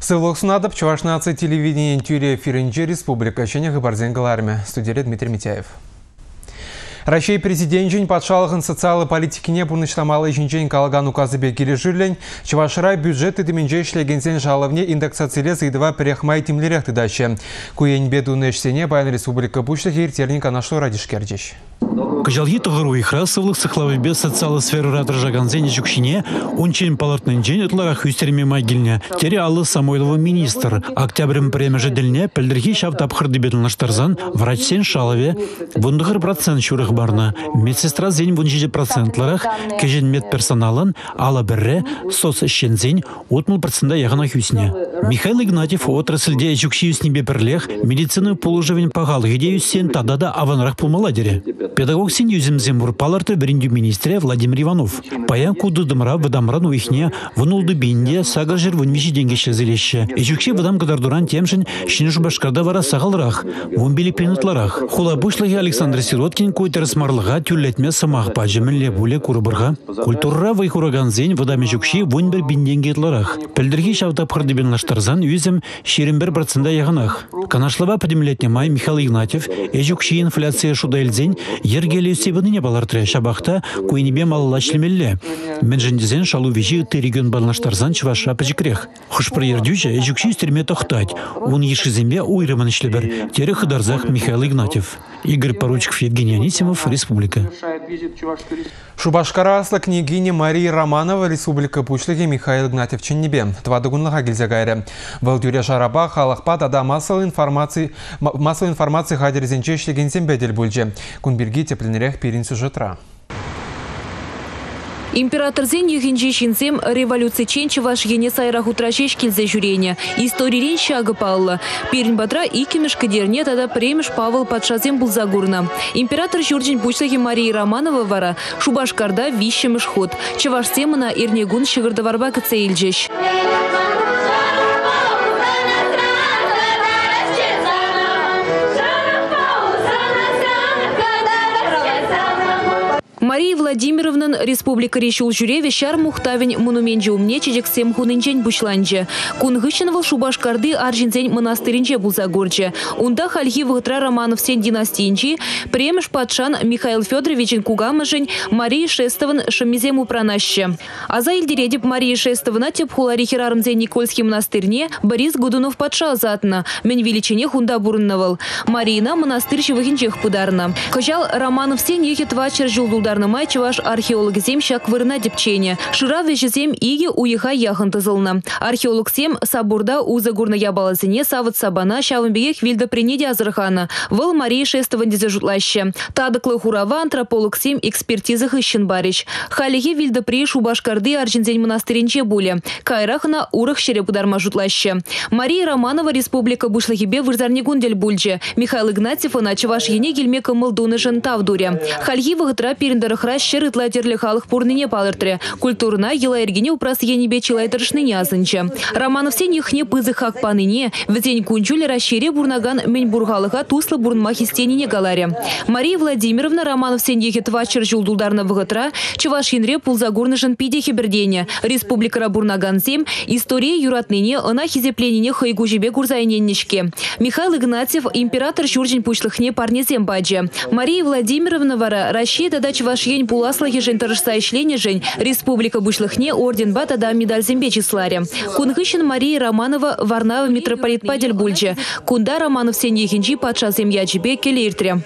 Сывлық сунадып, Чуваш нации телевидение тюре эфиринче республика шене гыбарзен студия Дмитрий Митяев. Россия президентжен патшалығын социалы политикіне бұрныштамалы жинжен қалған указыбе кележірлен, Чувашрай бюджеты деменже ішлегенсен жалывне индексациялес идыва перехмай темлерек тыдачы. Куенбе дунешсене баян республика бұшлық ертернік анашлы радишкердеш. Кажалги тұғыру ихрасывлық сықлавыбе социалы сферы радыржаганзен жүкшіне, ончен палатның жен ұтларақ үстерме майгіліне. Тере алы Самойлова министр. Октябрем премежі діліне пілдіргі шаптап қырдыбетілнаштарзан врачсен шалаве бұндығыр процент шурық барна. Медсестра зен 17%ларақ кежен медперсоналын ала бірі сос ішензен 30% яғына хүсіне. Михаил Игнатьев отрасльде жүкші үснебе бірлех медицины полужывен пағалы гедеюссен тадада аванарақ пулмаладере. Педагог сен юзімзен бұрпаларты бірінді министре Владимир Иванов. Паян куды дымыра выдамран уихне вұнулды бейінде сағыр жыр вынмеші денгеші зелеші. Ежікші выдам кадардуран темшін шыны жубашқарда вара сағалырақ, вұнбелі пенутларақ. Хула бұшлығы Александр Сироткин көйтеріс марлыға тюллетме самақ пажымын лебуле курыбырға. Культурра вайхураганзен выдаме жүкші вұнбір бинденгетларақ. Пілдіргі шавтап қырдыбен лаштарзан үзім 21% яғанақ. Канашлыва подемлетне май Михаил Игнатьев ежікші инфляция шудайлзен ергелі үсебіні балартыры шабақта көйнебе малылашлемелі. Мен жындезен шалу вежі үтті регион балнаштарзан чываша пәжікрех. Хұшпыр ердюжі ежікші үстерме тоқтать. Он ешізембе уйрымын ішлебір. Тері хыдарзақ Михаил Игнатьев. Игорь Поручков, Евгений Анисимов, Республика. Шубашкара княгиня Марии Романова, Республика Пучлыги Михаил Игнатьев Ченнебе. Два догунлыға келзегайры. Валдюре шараба халықпа тада массовой информации хадерзенче ішлегенсен бәдел бөлже. Кунберги тепленерек перин сюжетра. Императорзен егенже шинсем революция ченчеваш ене сайрах утрачеш келзе жюрене. Историрен шагы палла. Перін батра икемеш кедерне тада премеш Павел патшазем был загурна. Император Журджин Пучлыги Марии Романова вара Шубашкарда вищемеш ход. Чеваш семана ирнегун щегырдаварба кацейльджеш. Мария Владимировна Республика решил жюреве шар мухтавень монументе умне чедексем хунынчен бушланче. Кунгыщенвал Шубашкарды аржинзень монастыринче булзагорче. Унда хальхи вгтра Романов сен династиинчи премеш патшан Михаил Федоровичен кугамажень Марии Шестован шамизему пранаще. А за ильдередеп Марии Шестовна теп хулари херармзен Никольский монастырне Борис Годунов патша затна. Мен величине хунда бурыннавал. Марина монастырче вагинчех пударна. Кожал Романов сен ехет вачер жулдулдар май чуваш археолог зем шак вырна депчене. Шыра вежезем иге уеха яхын тызылна. Археолог сем сабурда уза гурна ябалазине савыт сабана шавынбегех вильда принеди азырхана. Выл Марии Шестован дезажутлаще. Тадыклы хурава антрополог сем экспертизах ищен барич. Халиге вильда при Шубашкарды аржинзень монастыринче буле. Кайрахна урах шерепударма жутлаще. Мария Романова Республика Бушлахибе вырзарнигун дель бульче. Михаил Игнатьев на чуваш ене гельмека мылдуны жентавдуре. Хальги вгтра перендарахра щерытла терлі халық пурныне палыртре. Культурна ела ергене упрас енебе чилайтырышныне азынче. Романов сен ихне пызы хак паныне, вдень кунчуль расшире бурнаган мень бургалыға туслы бурнма хистенине галаре. Мария Владимировна Романов сен ехет вачер жулдулдарна вгтра, чуваш енре пулзагурнышын пидехе бердене. Республика бурнаган сем, история юратныне, она хизепленине хайгу жебе курзайненничке. Михаил Игнатьев, император Журджин Пучлыхне парнезем баджи. Мария Владимировна вара Россия тада чуваш ень пуласлахи жень тарышса ишлене жень. Республика Бушлыхне орден ба тада медаль зембе числаре. Кунгыщен Мария Романова Варнава митрополит падель бульджи. Кунда Романов сен ехенчи патша земья джибе келиртре.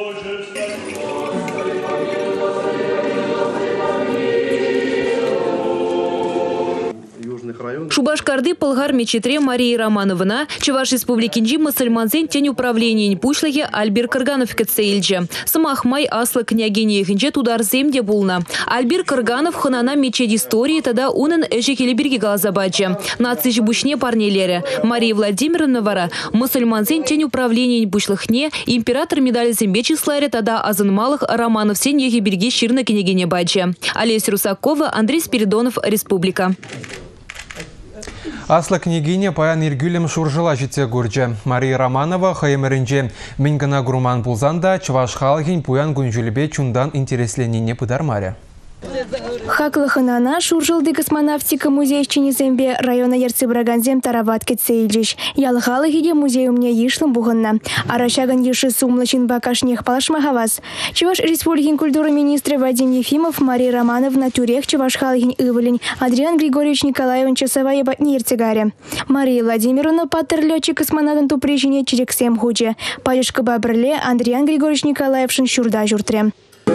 Шубашкарды полгар мечетре Марии Романовна, Чуваш республикинджи мусульманзен тень управления пушлыге Альбир Кырганов кецейльджи. Самахмай асла княгиня ехенче тудар земде булна. Альбир Кырганов ханана мечет истории тада унын эжекелебирге галазабаджи. Нацижи бушне парнелере. Мария Владимировна вара мусульманзен тень управления пушлыхне император медаль зембе числаре тада азынмалых Романов сен ехебирге ширна княгиня баджи. Олеся Русакова, Андрей Спиридонов, Республика. Асла княгиня паян иргюлем шуржыла жите гурджа. Мария Романова хайымерінже Мингана Груман Пулзанда Чуваш халгин пуян гунжулебе чундан интересленіне пыдармаре. Хаклыхынана шуржылды космонавтика музей Чинизембе района Ерцебраганзем тарават кетсейлжиш. Ялхалы хиде музей умне ешлым буғынна. Арашаган еші сумлачин бакашнех палашмахавас. Чуваш Республикин культуры министры Вадим Ефимов, Мария Романовна Тюрех, Чувашхалыхин Ивалин, Адриан Григорьевич Николаевич Часовая батни Ерцегаре. Мария Владимировна паттер летчик космонавтын тупрежине Черексем хуче. Падешка бабрле Адриан Григорьевич Николаевшин шурда журтре.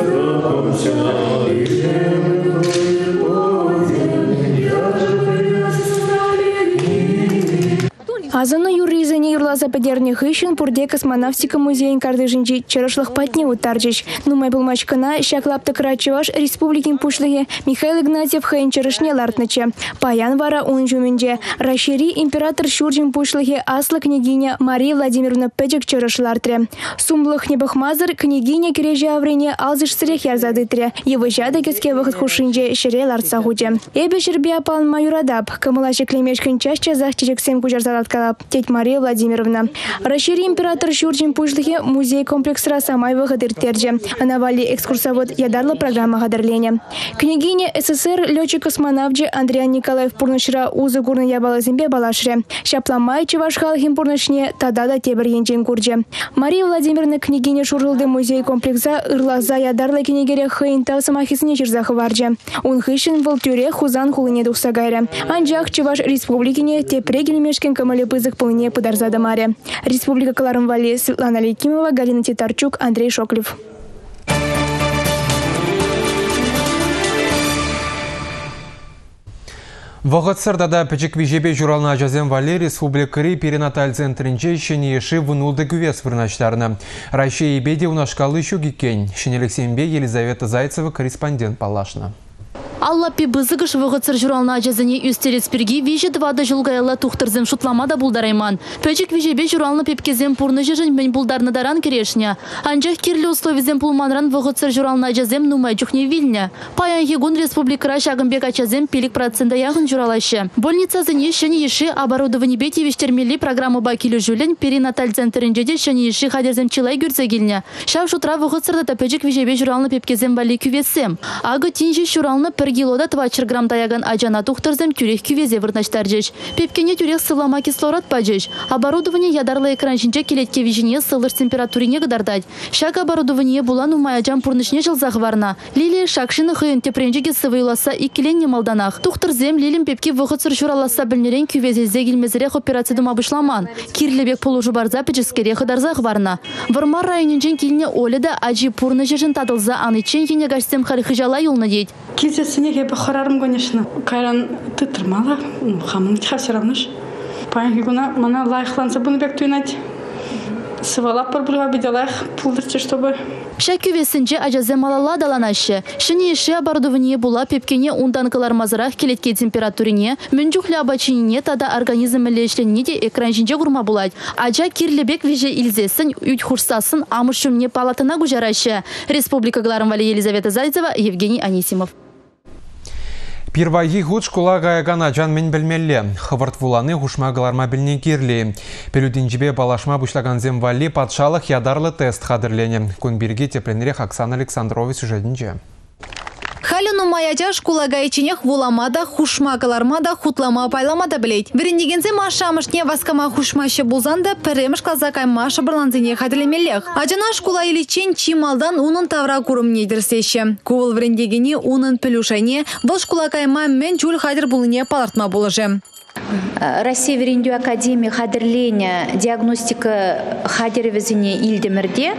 Азаны юризане юрлаза педерних ищен пурде космонавтика музейн кардыжинчи черышлых патне утарджич. Нумай булмачкана щаклапты крачеваш республикин пушлыге Михаил Игнатьев хайын черышне лартныче. Паян вара унжуменже. Рашири император шурджин пушлыге асла княгиня Мария Владимировна педжик черышлартре. Сумблых небахмазыр княгиня кереже аврене алзыш срех ярзадытре. Его жада кеске выход хушинже шере лартса худе. Эбе шербия палан майурадаб. Камылачы клемешкин чашча захчичек сем кужарзаратка. Теть Мария Владимировна. Расшири император Шурджин пушлыхе музей комплекса Самайва Гадыртерджи. Анавали экскурсовод ядарлы программа гадырления. Княгиня СССР летчик-космонавт Андриан Николаев Пурнышра узы гурны ябалы зембе балашре. Шапламай Чувашхалхин Пурнышне тадада тебер енжен курджи. Мария Владимировна княгиня шурылды музей комплекса ырлаза ядарлы княгере хыйнтал самахисне черзахыварджи. Он хыщен вол тюре хузан хулыне духсагайре. Анжах Чуваш республикине тепрегель мешкен камале пызык полыне пыдарзада маре. Республика Каларымвали, Светлана Лейкимова, Галина Титарчук, Андрей Шоклев. Вағытсырдада пәчіквежебе журална жазем Вали республикари перинаталь центрінче шенеші вынулды күвес вырнаштарына. Райше и беде унашкалы шугикен. Шенелексембе Елизавета Зайцева, корреспондент Палашна. Алла пибызыгыш вғыцыр журална жазыне үстелец перги вижі двада жылғайла тухтырзем шутламада булдарайман. Пөчік вижебе журалны пепкезем пурны жежін мен булдарны даран керешня. Анжақ керлі условизем пулманран вғыцыр журална жазем нумай жүхне вильня. Паян егун республикара шагынбек ачазем пелік процента яғын журалашы. Больница зыне шыны еші оборудование бети вештермели программы бакилі жүлін перинаталь центрінжеде шыны еші хадерзем чилай гүрзе келіне. Шав шутра вғыцырда пөчік вижебе журалны пепкезем вали күвесем. Ағы тинжі журалны килода 20 грамм таяган ажана тухтырзем тюрех күвезе вырнаштаржеш. Пепкене тюрех сылама кислород пажеш. Оборудование ядарлы экран жинче келетке вижине сылыр температурине гдардать. Шак оборудование булан умаяджан пурнышне жылзах варна. Лили шакшины хыйын тепренжеге сывыйласа и келенне малданах. Тухтырзем лилим пепке вғыцыр жураласа білнерен күвезезе келмезірек операциядым абышламан. Кирлебек полужу барза печескере хыдарзах варна. Вармар районинжен келіне оледа ажи пурнышежін тадылза анычен ене гашсем харихыжала юлны дейд. Килсесіне бахарарым, конечно. Кайран тытырмала, хамын все равно. Пангигуна, мана лайхланса bunu бек туйнать. Сывалап бар бұлға беделайх пулдырчы, чтобы... Шакювесінже ажазем алала даланашы. Шыне еші оборудование була пепкене унданкалар мазырақ келетке температурине, мүнжухлі абачинине тада организм әлешленіне де экран жинже құрма булать. Ажа кирлебек веже илзесін, үйтхурсасын амышымне палатына гужарашы. Республика Каларымвали, Елизавета Зайцева, Евгений Анисимов. Первайги худ школа гаягана жан мен білмелі. Хывырт вуланы хушмағыларма білне керлі. Пелюдінжібе балашма бұшлаганзем вали патшалық ядарлы тест қадырлене. Күнберге тепленірек Оксана Александрова сюжетінже. Халину маяжа школа гайчинех вуламада, хушмағылармада, хутлама пайламада білейд. Біріндегензе машамышне васкама хушмашы бұлзанда піреміш қалзақай машы бірланзіне қадырлемелех. Ажана школа иличен чималдан унын тавра күрім недірсеші. Кувыл біріндегені унын пілушайне бұл школа кайма мен жүл қадыр бұлыне палартма болыжы. Россия Верендю Академия хадырления диагностика хадервезіне илдемірде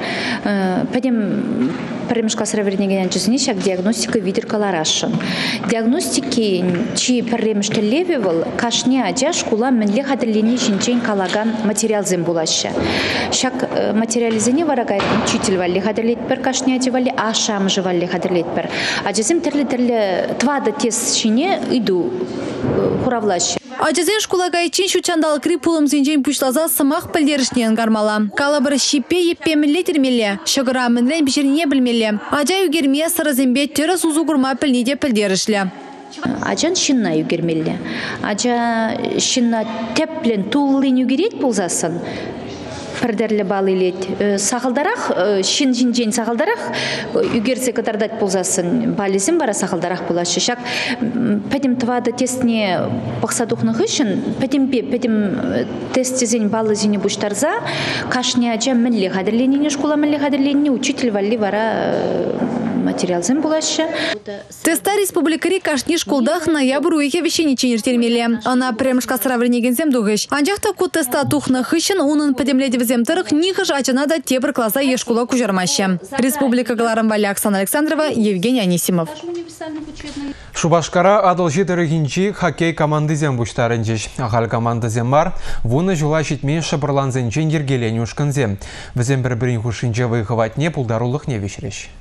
падем премешка сравернеген жесіне шак диагностика видер каларашын. Диагностики чи премеште левевал кашне ажа шкула менле хадырление жинчен калаган материал зем булашы. Шак материализене варагай учитель валли хадырлет пер кашне ажа валли ашам же валли хадырлет пер. Ажасем терле твада тес шине иду хуравлашы. Ажазен школа гайчин шучандал крипулым зинжен пушлаза сымақ пілдерішнен гармала. Калабыр шипе еппе мілле термелі, шығыра мінлен бішеріне білмелі. Ажа югерме сыры зімбе түрі сузу күрма пілнеде пілдерішлі. Ажан шинна югермелі. Ажа шинна теплен туллын югерет болзасын. пірдерлі балы лет. Сағылдарақ, шин жинжен сағылдарақ, үгерсе катардат болзасын балезім бара сағылдарақ болашы. Шак, пәдім твады тестіне бақсадуқнығы үшін, пәдім тестезен балы зіне бұштарза, кашне ача мінлі қадырленіне, школа мінлі қадырленіне учитель валли вара материалзен болашы. Теста республикари кашни школдах ноябрь уйхе вещени ченертермеле. Она премшка сравненегензем дугыш. Анжахта ку теста тухна хыщен унын подемледевзем тырых нихыш ачанада тебр класса ешкула кужармаще. Республика Галарамваля, Оксана Александрова, Евгений Анисимов. Шубашкара адылжи тырыгинчи хоккей командызен буштарынчиш. Ахал командызен бар, вуны жула шитмен шабырланзен ергелен ушкынзем. Візен бір-бірін хушинче выхыватне пулдарулық не вечереш.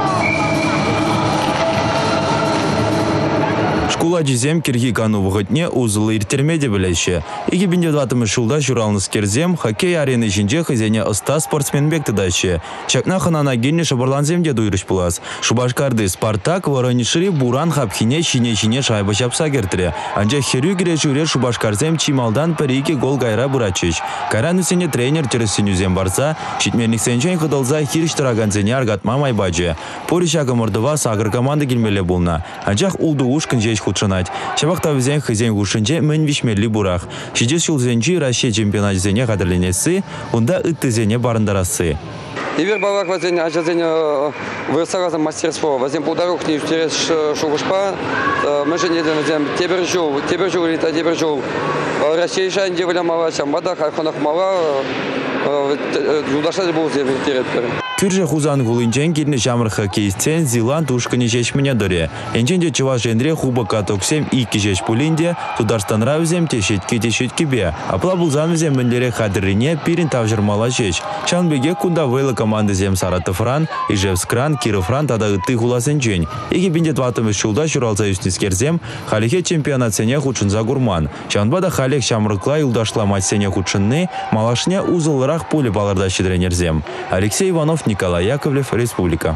Школа жезем кирги кану вғытне узылы иртермеде білеші. 2020 жылда журалныз керзем хоккей арены жинже хызене ыста спортсмен бектідаші. Чакна ханана генне шабырланземде дуйрыш булас. Шубашкарды Спартак Воронишири буран хапхине шине шайба шапса кертіре. Анжа херю кире жүре Шубашкарзем чималдан пірейке гол гайра бурачыш. Кайран үсене тренер тересінюзем барса, шитмерник сенчен хыдылза хиріштіраганзене аргатма майбаджы. Поришагы мұрдыва сағыр команды келмелі болна. Анжақ улды ушкын жеш худшынать. Шабақта візен хызен ушынже мен вишмелі бурах. Шидес юлзенчи Россия чемпионат зене қадырленесі, онда үттізене барындарасы. Ивер балак вазен ажазене высоказан мастерство. Вазен полдорог не через шугушпа. Мы же не вазен тебержу лита тебержу. Россия шайн девля мала шамбада харханах мала. Юдашады был землі тереттері. Күрже хузан гулынчен кирне жамыр хоккейстен Зиланд ушкыне жешміне дөрі. Энченде чыва жендре хуба катоксем икі жеш пулинде Тударстанра үзем тешетке бе. Апла бұлзан үзем міндері қадырыне пирин тавжырмала жеш. Шанбеге кунда вейлы команды зем Саратовран, Ижевскран, Кировран тада үтті хуласын жен. 2020 жылда журалза үстінскерзем халихе чемпионат сене худшынза гурман. Шанбада халих шамрықла юлдашламать сене худшынны малашне узылырақ пулі баларда шедренерзем. Алексей Иванов, Николай Яковлев, Республика.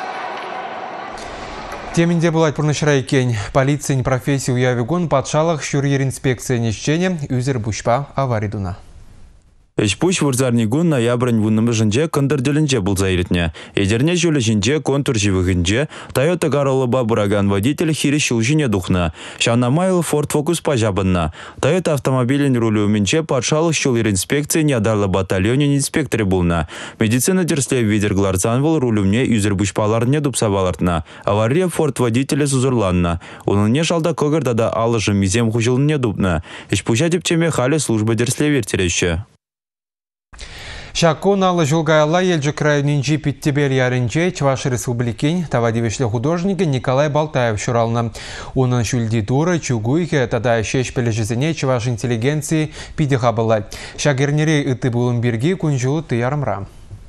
Темінде бұлайт пұрнышырай кен. Полициян профессия уявигон патшалық шүрер инспекция нешчене үзір бұшпа аваридуна. Эшпуш вырзарнигун ноябрь вуннымы жынже кындырдылынже бұл зайретне. Эдерне жөлі жынже контур живығынже Toyota Гаролыба бұраган водитель хири шылжыне духна. Шанамайл Ford Focus пажабынна. Toyota автомобилін рулі үмінче патшалық шулер инспекция недарлы батальонен инспекторы бұлна. Медицина дерслев видер гларцанвыл рулюмне үзір бұшпаларыне дұпсабалартына. Авария Ford водителі сузырланна. Оныңне жалда когырдада алыжы мизем хужылыне дұпна. Эшпуша депчеме халі служба дерслевер тереші. Шаконалы жылгайла елжі крайнинжи питтебер ярынче Чуваш Республикин тавадивешлі художнигі Николай Балтаев шуралны. Оның шүлді дуры чугуйхе тада шешпелі жізіне Чуваш интеллигенции пидеха была. Шагернере үтті болын берге күнжулы тыярымра.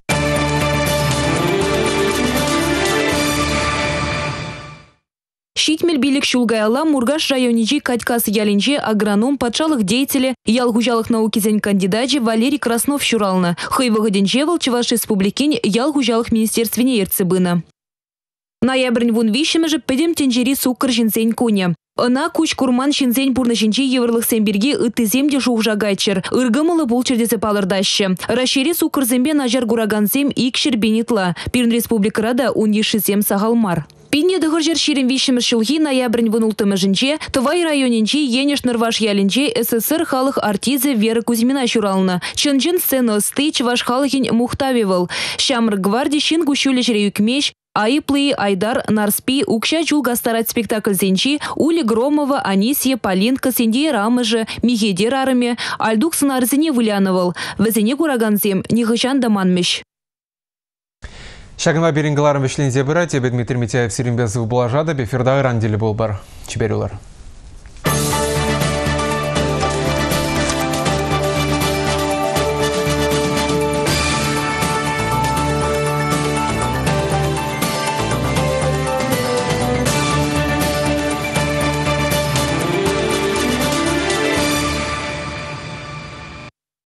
Шитмель билик шулгайла Мургаш районичи Катькас ялинче агроном патшалық деятели ялгужалық наукизен кандидатчи Валерий Краснов шуралны. Хыйвыгыденчевал Чуваш Республикин ялгужалық министерствене ерцебына. Ноябрь вун вишемежі педем тенжери суккар жинзен коне. Она куч курман шинзен пурнашинчи еврлых семберге ытыземде жуғжагайчыр. Иргымылы бұл чердезе палырдашы. Рашери суккар зембе нажар гураганзем икшер бенитла. Пирн республикарада унешізем сағалмар. Пинне дығыржер шерін вишіміз шылғи ноябрь вұнултымы жінче, Тывай районинче енеш нырваш ялінче СССР халық артизы Вера Кузьмина шуралны. Чынжын сцена сты Чуваш халықин мұқтавивал. Шамр гварди шин гушулі жре юкмеш, Айплы, Айдар, Нарспи, Укша Чулгастарат спектакль зенчи, Ули Громова, Анисия, Полинка, Синдей Рамыжы, Михедер арыме, Альдук сынарзыне выляновал. Везене курагансем, нихычан даманмеш. Шагынва берінгіларым вешлензе бірі, Дмитрий Митяев Сиренбезов бұлажады, бефердағы ранделі бол бар. Чеберулар.